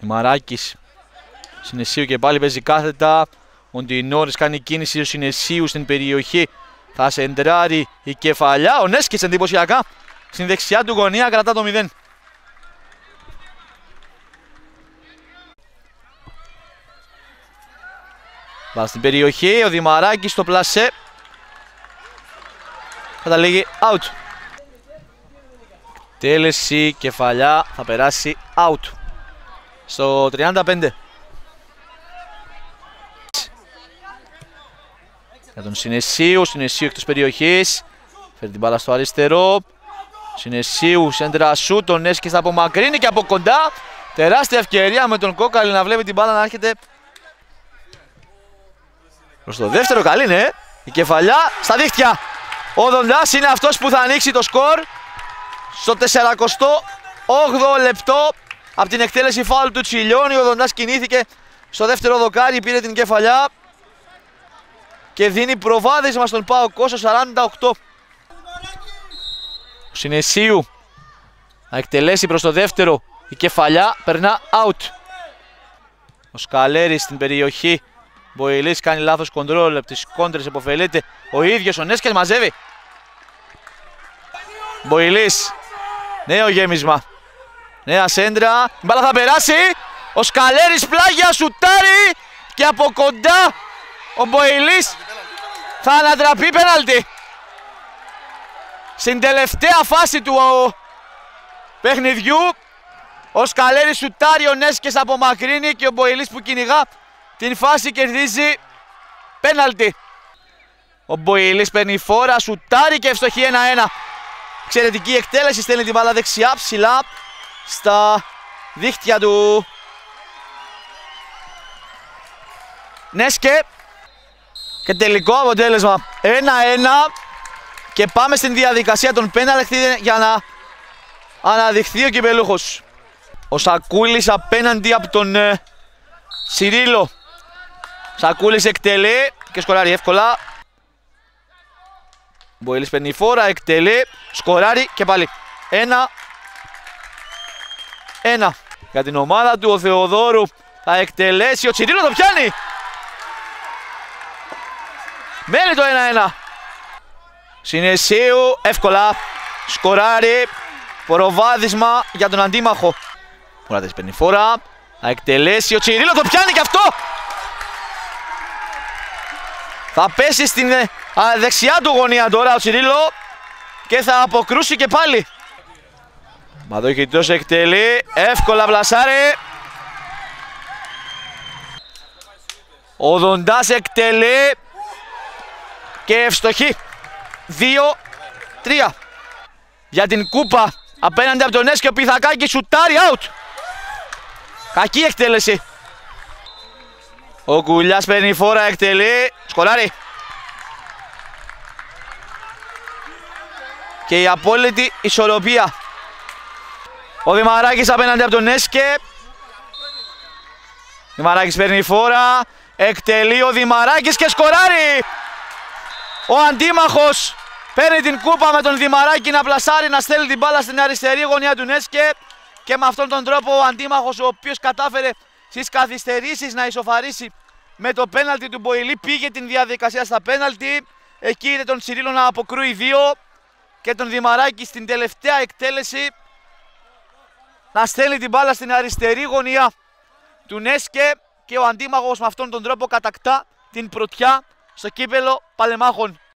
Δημαράκης. Συνεσίου και πάλι παίζει κάθετα. Ο Ντινόρης κάνει κίνηση του Συνεσίου στην περιοχή. Θα σεντράρει η κεφαλιά. Ο Νέσκης εντυπωσιακά στην δεξιά του γωνία κρατά το 0. Μπάλα στην περιοχή. Ο Δημαράκης στο πλασέ. Καταλήγει out. Τέλεση κεφαλιά θα περάσει out. Στο 35. Για τον Συνεσίου, Συνεσίου εκτός περιοχής. Φέρει την μπάλα στο αριστερό. Συνεσίου, σέντρα σου, τον Νέσκης θα απομακρύνει και από κοντά. Τεράστια ευκαιρία με τον Κόκαλη να βλέπει την μπάλα να έρχεται προς το δεύτερο. Καλή, ναι. Η κεφαλιά στα δίχτυα. Ο Δοντάς είναι αυτός που θα ανοίξει το σκορ στο 48ο λεπτό. Από την εκτέλεση φάουλ του Τσιλιώνη, ο Δοντάς κινήθηκε στο δεύτερο δοκάρι, πήρε την κεφαλιά και δίνει προβάδισμα στον ΠΑΟΚ στο 48. Ο Συνεσίου να εκτελέσει προς το δεύτερο, η κεφαλιά περνά out. Ο Σκαλέρης στην περιοχή. Μποηλής κάνει λάθος κοντρόλ, από τις κόντρες επωφελείται ο ίδιος ο Νέσκες, μαζεύει. Μποηλής, νέο γέμισμα, νέα σέντρα, η μπάλα θα περάσει. Ο Σκαλέρης πλάγια, σουτάρει και από κοντά ο Μποηλής θα ανατραπεί πέναλτι. Στην τελευταία φάση του παιχνιδιού ο Σκαλέρης σουτάρει, ο Νέσκες απομακρύνει και ο Μποηλής που κυνηγά την φάση κερδίζει πέναλτι. Ο Μποηλής παίρνει φόρα, σουτάρει και ευστοχή 1-1. Εξαιρετική εκτέλεση, στέλνει την μπάλα δεξιά ψηλά στα δίχτυα του Νέσκε. Και τελικό αποτέλεσμα 1-1 και πάμε στην διαδικασία των πέναλτι για να αναδειχθεί ο κυπελούχος. Ο Σακούλης απέναντι από τον Σιρίλο. Σακούλης εκτελεί και σκοράρει εύκολα. Μποηλής παίρνει φόρα, εκτελεί, σκοράρει και πάλι 1-1. Για την ομάδα του ο Θεοδόρου θα εκτελέσει, ο Τσιρίλο το πιάνει. Μένει το 1-1. Συνεσίου εύκολα σκοράρει, προβάδισμα για τον αντίμαχο. Μουράτης παίρνει φόρα, θα εκτελέσει, ο Τσιρίλο το πιάνει και αυτό. Θα πέσει στην δεξιά του γωνία τώρα ο Τσιρίλο και θα αποκρούσει και πάλι. Μαδοχητός εκτελεί, εύκολα βλασάρει. Ο Δοντάς εκτελεί και ευστοχή. 2-3. Για την κούπα απέναντι από τον Νέσκε, ο Πιθακάκης σουτάρει, out. Κακή εκτέλεση. Ο Κουλιάς παίρνει φόρα, εκτελεί, σκοράρει. Και η απόλυτη ισορροπία. Ο Δημαράκης απέναντι από τον Νέσκε. Δημαράκης παίρνει φόρα, εκτελεί ο Δημαράκης και σκοράρει. Ο αντίμαχος παίρνει την κούπα με τον Δημαράκη να πλασάρει, να στέλνει την μπάλα στην αριστερή γωνία του Νέσκε. Και με αυτόν τον τρόπο ο αντίμαχος, ο οποίος κατάφερε στις καθυστερήσεις να ισοφαρίσει με το πέναλτι του Μποηλή, πήγε την διαδικασία στα πέναλτι. Εκεί είδε τον Τσιρίλο να αποκρούει 2 και τον Δημαράκη στην τελευταία εκτέλεση να στέλνει την μπάλα στην αριστερή γωνία του Νέσκε και ο αντίμαχος με αυτόν τον τρόπο κατακτά την πρωτιά στο κύπελο Παλεμάχων.